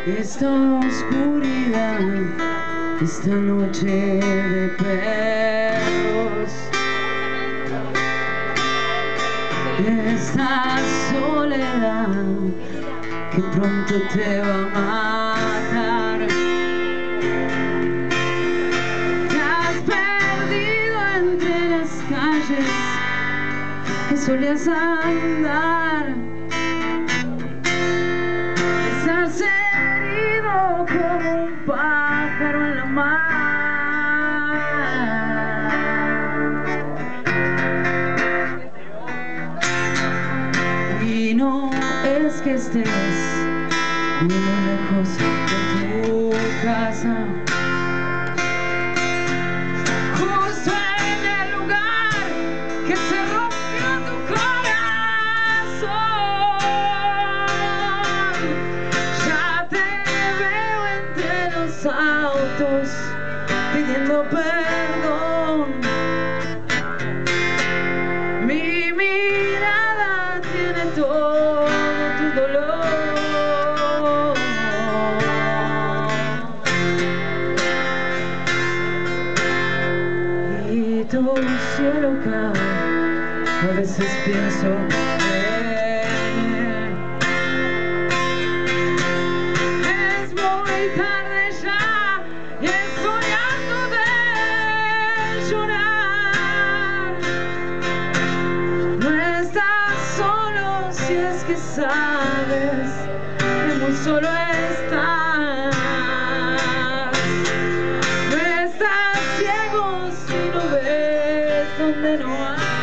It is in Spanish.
esta oscuridad, esta noche de perros, esta soledad que pronto te va a matar. Te has perdido entre las calles que solías andar. Estás herido como un pájaro en la mar. Y no es que estés muy lejos de tu casa, justo en el lugar que se rompió tu corazón. Ya te veo entre los autos pidiendo perdón. Mi mirada tiene todo tu dolor. Y tu cielo cae, a veces pienso en él. Es muy tarde ya y estoy harto de llorar. No estás solo si es que sabes que muy solo estás. No estás ciego si no ves donde no hay.